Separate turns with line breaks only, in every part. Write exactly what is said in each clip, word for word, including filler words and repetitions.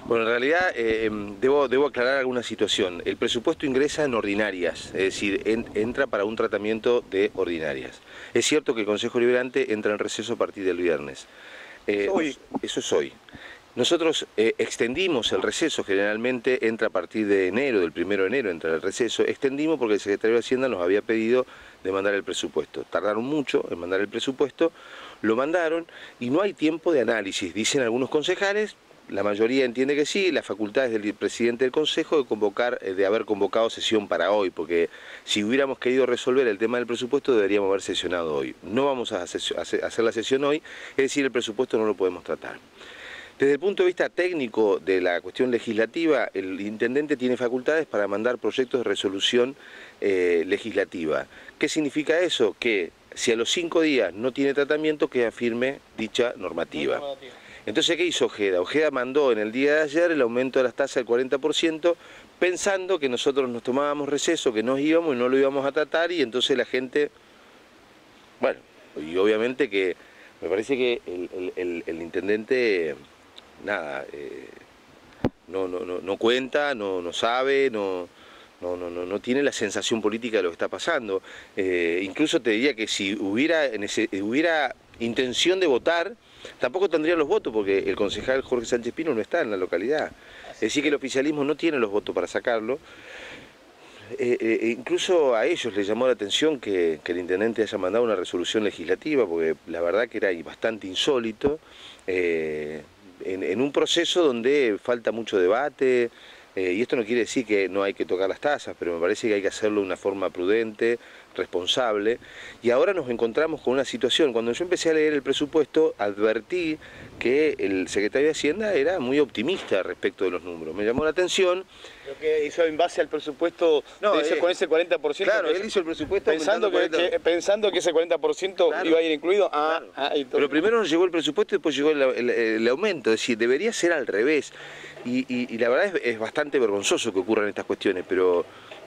Bueno, en realidad eh, debo, debo aclarar alguna situación. El presupuesto ingresa en ordinarias, es decir, en, entra para un tratamiento de ordinarias. Es cierto que el Consejo Deliberante entra en receso a partir del viernes. Eh,
Hoy.
Eso es hoy. Nosotros eh, extendimos el receso, generalmente entra a partir de enero, del primero de enero entra el receso, extendimos porque el Secretario de Hacienda nos había pedido de mandar el presupuesto. Tardaron mucho en mandar el presupuesto, lo mandaron y no hay tiempo de análisis, dicen algunos concejales. La mayoría entiende que sí, las facultades del presidente del Consejo de convocar, de haber convocado sesión para hoy, porque si hubiéramos querido resolver el tema del presupuesto deberíamos haber sesionado hoy. No vamos a hacer la sesión hoy, es decir, el presupuesto no lo podemos tratar. Desde el punto de vista técnico de la cuestión legislativa, el intendente tiene facultades para mandar proyectos de resolución eh, legislativa. ¿Qué significa eso? Que si a los cinco días no tiene tratamiento, queda firme dicha normativa. Entonces, ¿qué hizo Ojeda? Ojeda mandó en el día de ayer el aumento de las tasas del cuarenta por ciento, pensando que nosotros nos tomábamos receso, que nos íbamos y no lo íbamos a tratar, y entonces la gente, bueno, y obviamente que me parece que el, el, el, el intendente, nada, eh, no, no, no, no cuenta, no, no sabe, no... No, no, no, no tiene la sensación política de lo que está pasando. Eh, incluso te diría que si hubiera, en ese, hubiera intención de votar, tampoco tendría los votos, porque el concejal Jorge Sánchez Pino no está en la localidad. Es decir, que el oficialismo no tiene los votos para sacarlo. Eh, eh, incluso a ellos les llamó la atención que, que el intendente haya mandado una resolución legislativa, porque la verdad que era bastante insólito, eh, en, en un proceso donde falta mucho debate. Eh, y esto no quiere decir que no hay que tocar las tasas, pero me parece que hay que hacerlo de una forma prudente, responsable. Y ahora nos encontramos con una situación. Cuando yo empecé a leer el presupuesto, advertí que el secretario de Hacienda era muy optimista respecto de los números. Me llamó la atención.
Lo que hizo en base al presupuesto
no,
de ese,
eh,
con ese cuarenta por ciento.
Claro, él hizo el presupuesto
pensando que, que, pensando que ese cuarenta por ciento claro, iba a ir incluido. Ah,
claro.
ah,
Pero primero nos llegó el presupuesto y después llegó el, el, el aumento. Es decir, debería ser al revés. Y, y, y la verdad es, es bastante vergonzoso que ocurran estas cuestiones, pero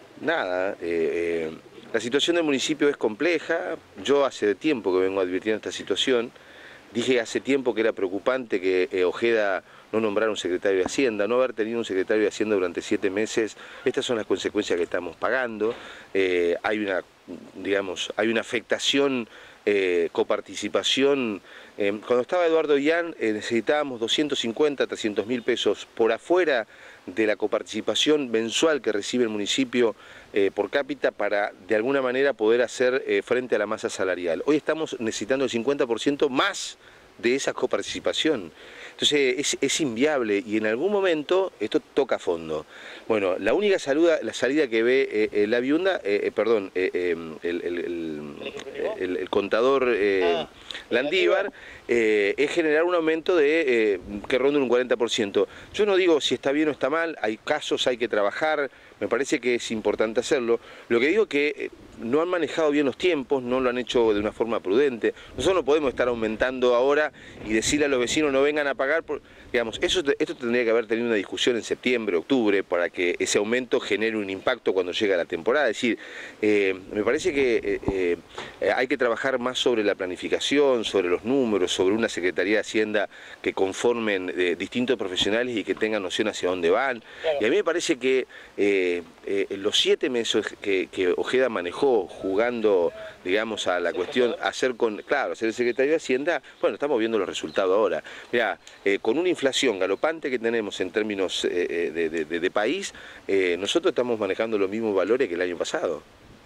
nada, eh, eh, la situación del municipio es compleja. Yo hace tiempo que vengo advirtiendo esta situación. Dije hace tiempo que era preocupante que eh, Ojeda no nombrara un secretario de Hacienda, no haber tenido un secretario de Hacienda durante siete meses. Estas son las consecuencias que estamos pagando. Eh, hay una, digamos, hay una afectación, eh, coparticipación. Eh, cuando estaba Eduardo Ián eh, necesitábamos doscientos cincuenta, trescientos mil pesos por afuera de la coparticipación mensual que recibe el municipio eh, por cápita para de alguna manera poder hacer eh, frente a la masa salarial. Hoy estamos necesitando el cincuenta por ciento más de esa coparticipación. Entonces es, es inviable y en algún momento esto toca fondo. Bueno, la única saluda, la salida que ve eh, eh, la viunda, eh, eh, perdón, eh, eh, el, el, el, el, el contador eh, ah, Landívar, eh, es generar un aumento de eh, que ronde un cuarenta por ciento. Yo no digo si está bien o está mal, hay casos, hay que trabajar, me parece que es importante hacerlo. Lo que digo es que no han manejado bien los tiempos, no lo han hecho de una forma prudente. Nosotros no podemos estar aumentando ahora y decirle a los vecinos no vengan a pagar. Por, digamos, eso, esto tendría que haber tenido una discusión en septiembre, octubre, para que ese aumento genere un impacto cuando llega la temporada. Es decir, eh, me parece que eh, eh, hay que trabajar más sobre la planificación, sobre los números, sobre una Secretaría de Hacienda que conformen eh, distintos profesionales y que tengan noción hacia dónde van. Claro. Y a mí me parece que eh, eh, los siete meses que, que Ojeda manejó jugando, digamos, a la cuestión, hacer con, claro, ser el secretario de Hacienda, bueno, estamos viendo los resultados ahora. Mirá, eh, con una inflación galopante que tenemos en términos eh, de, de, de, de país, eh, nosotros estamos manejando los mismos valores que el año pasado.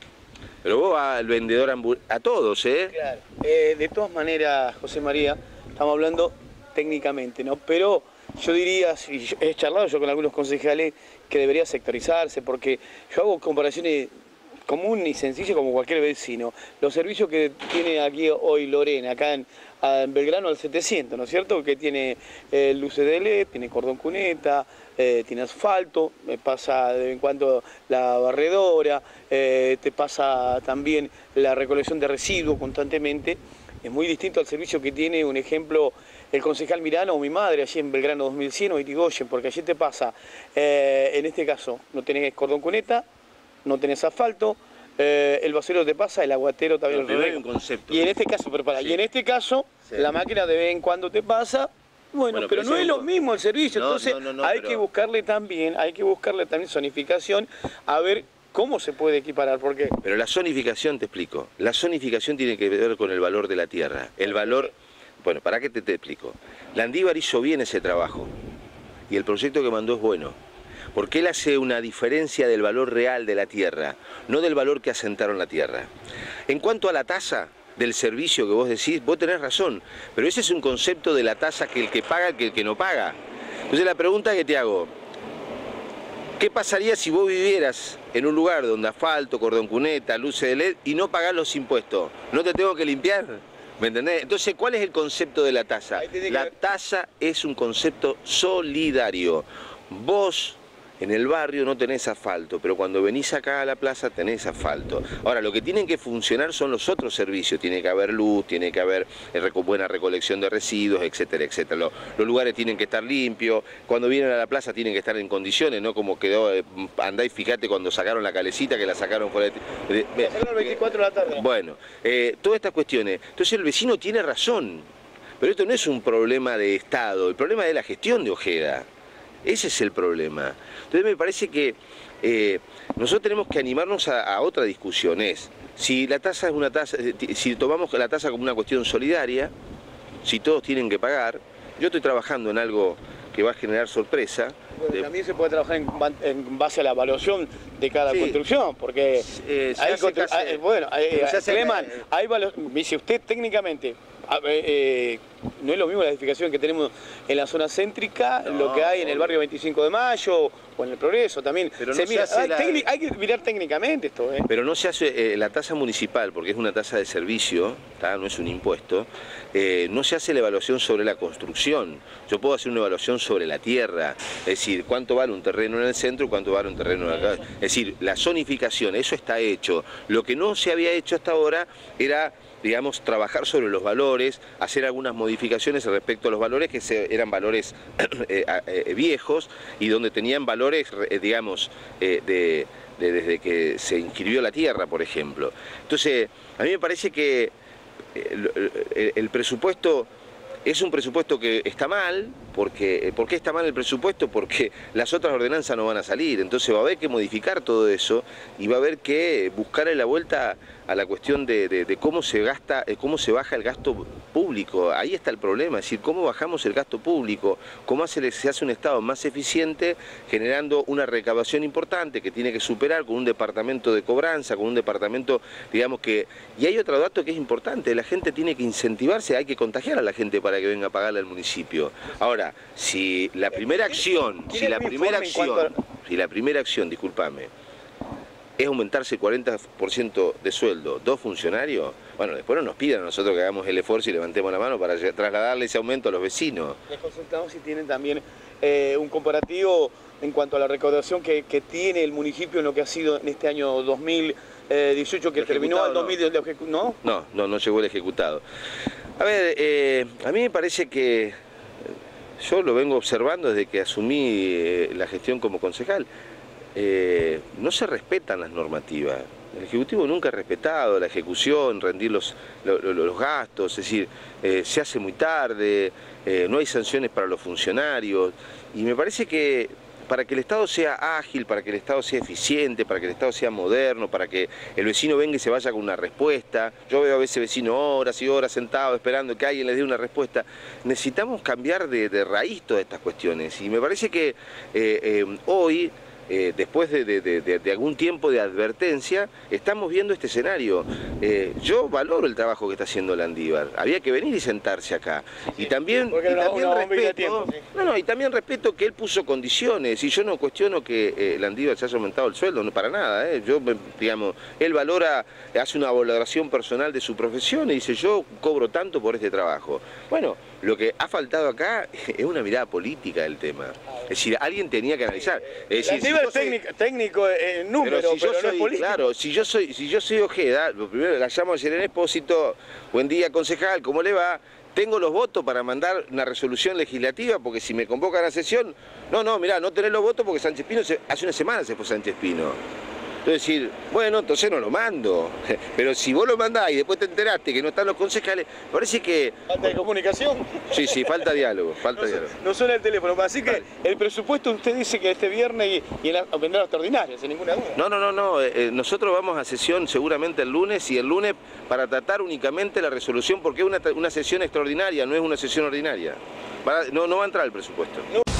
Pero vos al vendedor a todos, ¿eh?
Claro. Eh, de todas maneras, José María, estamos hablando técnicamente, ¿no? Pero yo diría, y he charlado yo con algunos concejales, que debería sectorizarse, porque yo hago comparaciones común y sencillo como cualquier vecino. Los servicios que tiene aquí hoy Lorena, acá en, en Belgrano al setecientos, ¿no es cierto? Que tiene eh, luces de L E D, tiene cordón cuneta, eh, tiene asfalto, me pasa de vez en cuando la barredora, eh, te pasa también la recolección de residuos constantemente. Es muy distinto al servicio que tiene, un ejemplo, el concejal Mirano o mi madre allí en Belgrano dos mil cien o Irigoyen, porque allí te pasa, eh, en este caso, no tenés cordón cuneta, no tenés asfalto, eh, el basurero te pasa, el aguatero también.
Pero hay un concepto.
Y en este caso, pero para, sí. y en este caso, sí. la máquina de vez en cuando te pasa Bueno, bueno, pero, pero no es lo mismo el servicio, no, entonces no, no, no, hay pero... que buscarle también, hay que buscarle también zonificación, a ver cómo se puede equiparar, porque...
Pero la zonificación, te explico, la zonificación tiene que ver con el valor de la tierra, el valor... Bueno, ¿para qué te, te explico? Landívar hizo bien ese trabajo y el proyecto que mandó es bueno, porque él hace una diferencia del valor real de la tierra, no del valor que asentaron la tierra. En cuanto a la tasa del servicio que vos decís, vos tenés razón, pero ese es un concepto de la tasa que el que paga, que el que no paga. Entonces la pregunta que te hago, ¿qué pasaría si vos vivieras en un lugar donde asfalto, cordón cuneta, luces de L E D y no pagás los impuestos? ¿No te tengo que limpiar? ¿Me entendés? Entonces, ¿cuál es el concepto de la tasa? La tasa es un concepto solidario. Vos en el barrio no tenés asfalto, pero cuando venís acá a la plaza tenés asfalto. Ahora, lo que tienen que funcionar son los otros servicios. Tiene que haber luz, tiene que haber buena recolección de residuos, etcétera, etcétera. Los, los lugares tienen que estar limpios. Cuando vienen a la plaza tienen que estar en condiciones, ¿no? Como quedó, eh, andá y fíjate cuando sacaron la calecita, que la sacaron fuera de... de, de
a las veinticuatro de la tarde.
Bueno, eh, todas estas cuestiones. Entonces el vecino tiene razón, pero esto no es un problema de Estado, el problema es de la gestión de Ojeda. Ese es el problema. Entonces me parece que eh, nosotros tenemos que animarnos a, a otra discusión. Es, si la tasa es una tasa, si tomamos la tasa como una cuestión solidaria, si todos tienen que pagar, yo estoy trabajando en algo que va a generar sorpresa.
Bueno, de... También se puede trabajar en, en base a la evaluación de cada sí. construcción, porque eh, hay, constru... hace... hay, bueno, hay, Cleman, hay valor... me dice usted técnicamente, eh, no es lo mismo la edificación que tenemos en la zona céntrica, no, lo que hay en el barrio veinticinco de mayo o en el Progreso también. Pero se no mira, se hay, la... hay que mirar técnicamente esto. ¿eh?
Pero no se hace eh, la tasa municipal, porque es una tasa de servicio, ¿tá? No es un impuesto, eh, no se hace la evaluación sobre la construcción. Yo puedo hacer una evaluación sobre la tierra, es decir, cuánto vale un terreno en el centro y cuánto vale un terreno en acá. Es decir, la zonificación, eso está hecho. Lo que no se había hecho hasta ahora era, digamos, trabajar sobre los valores, hacer algunas modificaciones respecto a los valores que se, eran valores eh, eh, viejos y donde tenían valores, eh, digamos, eh, de, de, desde que se inscribió la tierra, por ejemplo. Entonces, a mí me parece que el, el, el presupuesto es un presupuesto que está mal. Porque, ¿Por qué está mal el presupuesto? Porque las otras ordenanzas no van a salir, entonces va a haber que modificar todo eso y va a haber que buscarle la vuelta a la cuestión de, de, de cómo se gasta, cómo se baja el gasto público. Ahí está el problema, es decir, cómo bajamos el gasto público, cómo hace, se hace un Estado más eficiente generando una recaudación importante que tiene que superar con un departamento de cobranza, con un departamento, digamos que... Y hay otro dato que es importante, la gente tiene que incentivarse, hay que contagiar a la gente para que venga a pagarle al municipio. Ahora, si la primera acción, si la primera acción, si la primera acción, discúlpame, es aumentarse el cuarenta por ciento de sueldo, dos funcionarios, bueno, después no nos pidan a nosotros que hagamos el esfuerzo y levantemos la mano para trasladarle ese aumento a los vecinos.
Les consultamos si tienen también eh, un comparativo en cuanto a la recaudación que, que tiene el municipio en lo que ha sido en este año dos mil dieciocho, que terminó el dos mil diez, ¿no?
No, no, no llegó el ejecutado. A ver, eh, a mí me parece que yo lo vengo observando desde que asumí eh, la gestión como concejal. Eh, no se respetan las normativas. El Ejecutivo nunca ha respetado la ejecución, rendir los, los, los gastos, es decir, eh, se hace muy tarde, eh, no hay sanciones para los funcionarios. Y me parece que para que el Estado sea ágil, para que el Estado sea eficiente, para que el Estado sea moderno, para que el vecino venga y se vaya con una respuesta. Yo veo a veces vecinos horas y horas sentados esperando que alguien les dé una respuesta. Necesitamos cambiar de, de raíz todas estas cuestiones. Y me parece que eh, eh, hoy... Eh, después de, de, de, de algún tiempo de advertencia, estamos viendo este escenario. Eh, yo valoro el trabajo que está haciendo Landívar. Había que venir y sentarse acá. Sí, y también, y
una,
también
una
respeto,
tiempo, sí.
no, no, y también respeto que él puso condiciones. Y yo no cuestiono que eh, Landívar se haya aumentado el sueldo, no para nada. Eh. Yo, digamos, él valora, hace una valoración personal de su profesión y dice, yo cobro tanto por este trabajo. Bueno, lo que ha faltado acá es una mirada política del tema. Es decir, alguien tenía que analizar. Es decir,
si técnico, soy, técnico en número,
pero, si
pero
yo
no
soy,
es político.
Claro, si yo soy, si yo soy Ojeda, lo primero la llamo a Selene Espósito, buen día concejal, ¿cómo le va? Tengo los votos para mandar una resolución legislativa, porque si me convocan a sesión, no, no, mirá, no tenés los votos porque Sánchez Pino, se, hace una semana se fue Sánchez Pino. Entonces decir, bueno, entonces no lo mando. Pero si vos lo mandás y después te enteraste que no están los concejales, parece que...
Falta de comunicación.
Sí, sí, falta diálogo, falta
no,
diálogo.
No suena el teléfono, así que
Dale.
el presupuesto usted dice que este viernes y, y en la, vendrá la extraordinaria, sin ninguna duda.
No, no, no, no. Eh, nosotros vamos a sesión seguramente el lunes y el lunes para tratar únicamente la resolución porque es una, una sesión extraordinaria, no es una sesión ordinaria. Va, no, no va a entrar el presupuesto. No.